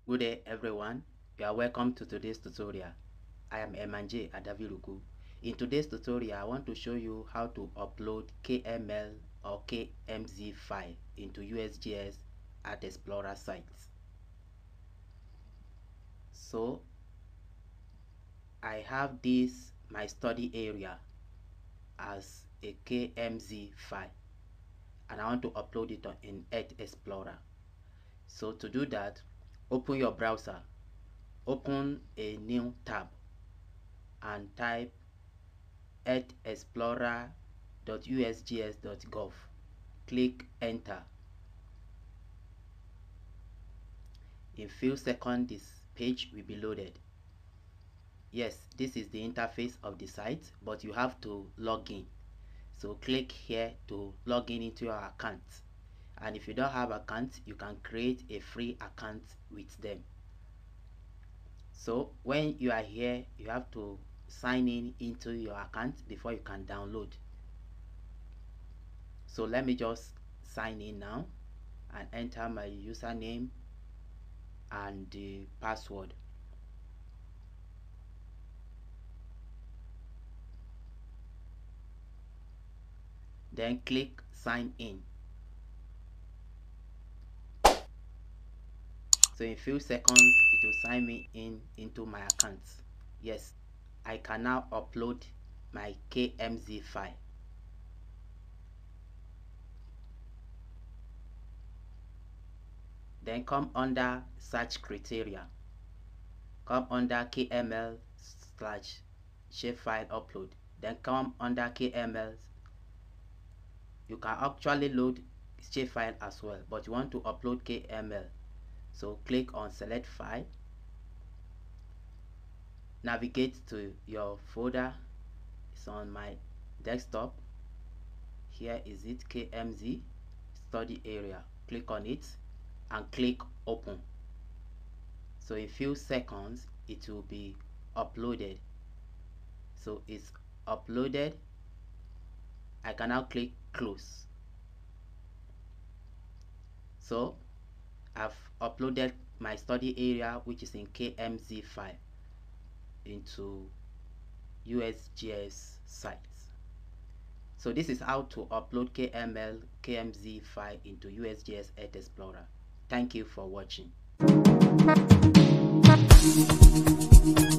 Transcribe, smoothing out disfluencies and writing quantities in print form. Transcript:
Good day everyone, you are welcome to today's tutorial. I am Emanje Adaviruku. In today's tutorial, I want to show you how to upload KML or KMZ file into USGS Earthexplorer sites. So I have this my study area as a KMZ file and I want to upload it in Earthexplorer. So to do that, open your browser, open a new tab and type earthexplorer.usgs.gov. Click enter. In few seconds this page will be loaded. Yes, this is the interface of the site, but you have to log in. So click here to log in into your account. And if you don't have an account, you can create a free account with them. So when you are here, you have to sign in into your account before you can download. So let me just sign in now and enter my username and the password. Then click sign in. So in a few seconds it will sign me in into my account. Yes, I can now upload my KMZ file. Then come under search criteria. Come under KML/shapefile upload. Then come under KML. You can actually load shapefile as well, but you want to upload KML. So click on select file. Navigate to your folder. It's on my desktop. Here is it, KMZ study area. Click on it and click open. So in few seconds it will be uploaded. So it's uploaded. I can now click close. So I've uploaded my study area, which is in KMZ file, into USGS sites. So this is how to upload KML KMZ file into USGS Earthexplorer. Thank you for watching.